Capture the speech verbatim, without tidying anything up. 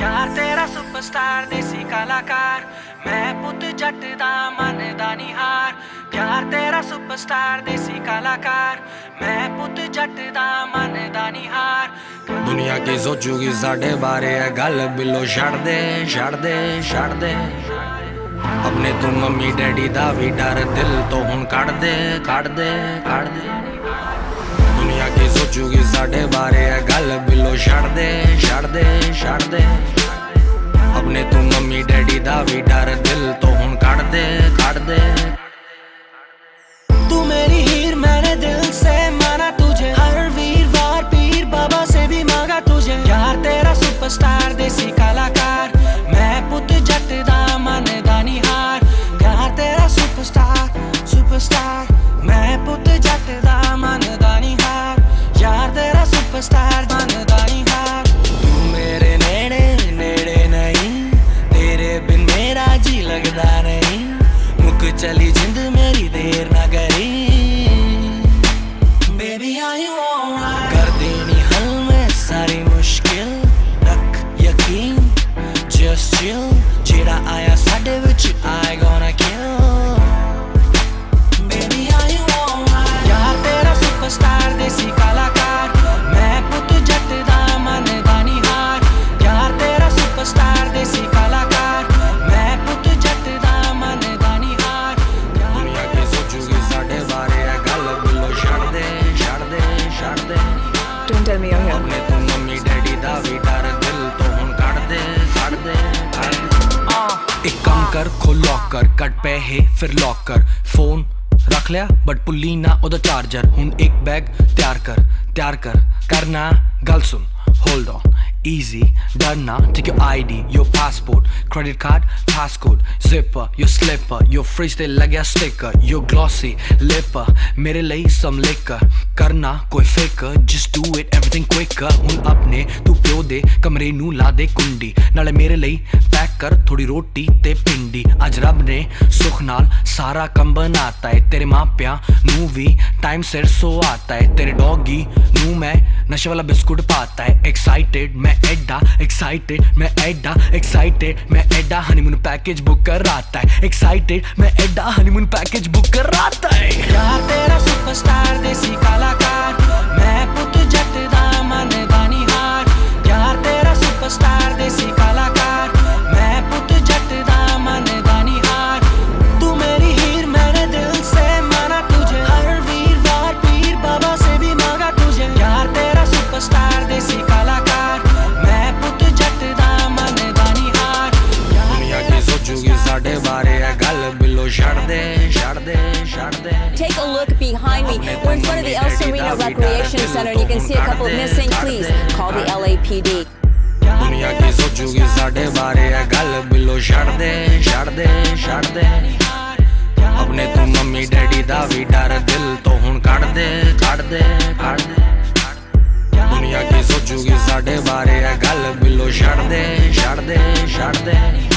यार तेरा सुपरस्टार देसी कलाकार, मैं पुत जट दा मन दा निहार। यार तेरा सुपरस्टार देसी कलाकार, मैं पुत जट दा मन दा निहार। दुनिया की सोचूगी साढ़े बारे है गल बिलो छड़ दे छड़ दे छड़ दे। अपने तू मम्मी डैडी दा भी डर दिल तो हुन कड़ दे कड़ दे कड़ दे। दुनिया की सोचूगी साढ़े बारे है गल बिलो छड़ दे छड़ दे छड़ दे। अपने तू मम्मी डैडी दा भी डर दिल तो हुन कड़ दे कड़ दे। तू मेरी हीर मैंने दिल से माना तुझे, हर वीरवार पीर बाबा से भी मांगा तुझे। यार तेरा सुपरस्टार देसी कलाकार, मैं पुत जट दा मन दा निहार। यार तेरा सुपरस्टार सुपरस्टार, मैं पुत जट दा मन दा निहार। यार तेरा सुपरस्टार मन दा निहार। तू मेरे नेड़े नेड़े नहीं, तेरे बिन मेरा जी लगदा नहीं। मुक चली जिंद मेरी देर ना करी, बेबी are you alright? कर देनी हल में सारी मुश्किल, रख यकीन just chill। जेड़ा आया साडे विच I gonna kill, Baby are you alright? यार तेरा सुपरस्टार देसी कलाकार, मैं पुत जट दा मन दा निहार। यार तेरा सुपरस्टार देसी कलाकार, मैं पुत जट दा मन दा निहार। दुनिया की सोचूगी साढ़े बारे है गल बिलो छड़ दे छड़ दे छड़ दे। Don't tell me you're here. अपने तू मम्मी डैडी दा भी डर दिल तो हुन कड़ दे कड़ दे कड़ दे। एक काम कर खोल लॉकर, कट पैहे फिर लॉक कर। फोन रख लिया बट पुल्ली ना ओदा चार्जर। हुन एक बैग तैयार कर तैयार कर करना गल सुन। Hold on, easy, done now. Take your I D, your passport, credit card, passcode, zipper, your slipper, your fridge ते लग्या sticker, your glossy lipper, मेरे लिए some liquor, करना कोई फिकर, just do it everything quicker। हुन अपने तू प्यो दे कमरे नू ला दे कुंडी, नाले मेरे लिए पैक कर थोड़ी रोटी ते पिंडी। अज रब ने सुख नाल सारा कम बनाता है, तेरे मापिया नू भी टाइम सिर सो आता है। तेरे डॉगी नू मैं नशे वाला बिस्कुट पाता है। एक्साइटेड मैं एडा एक्साइटेड मैं एडा एक्साइटेड मैं एडा हनीमून पैकेज बुक कर आता है। एक्साइटेड मैं एडा हनीमून पैकेज बुक कर आता है। यार तेरा सुपरस्टार देसी कलाकार, मैं पुत जट दा मन दा निहार। यार तेरा सुपरस्टार देसी कलाकार, मैं पुत जट दा मन दा निहार। तू मेरी हीर मैंने दिल से माना तुझे, हर वीरवार पीर बाबा से भी मांगा तुझे। यार तेरा सुपरस्टार देसी कलाकार, मैं पुत जट दा मन दा निहार। दुनिया की सोचूगी साढ़े बारे है गल बिलो छड़ दे छड़ दे छड़ दे। Take a look behind me. We're in front of the El Sereno Recreation Center and you can see a couple missing. Please call the L A P D. दुनिया की सोचूगी साढ़े बारे है गल बिलो छड़ दे छड़ दे छड़ दे। अपने तू मम्मी डैडी दा भी डर दिल तो हुन कड़ दे कड़ दे कड़ दे। दुनिया की सोचूगी साढ़े बारे है गल बिलो छड़ दे छड़ दे छड़ दे।